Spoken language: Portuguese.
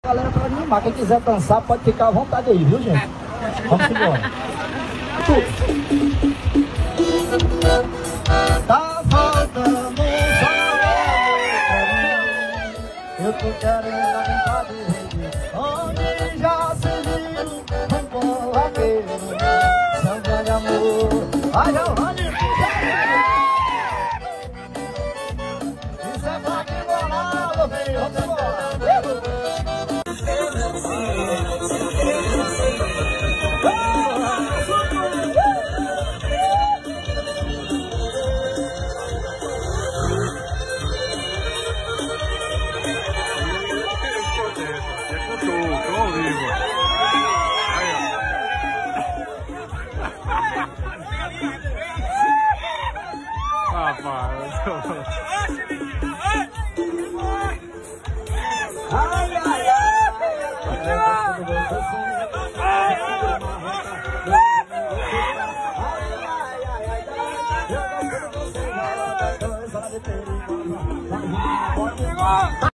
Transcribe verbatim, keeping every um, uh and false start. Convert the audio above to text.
Galera, pra animar, quem quiser dançar pode ficar à vontade aí, viu, gente? Vamos embora. Tá faltando só eu tô querendo a vontade onde já se viu um bom vaqueiro, samba de amor. Ai, Giovanni, isso é pra que bolado, vem, vamos embora. Ai, ai, ai, ai.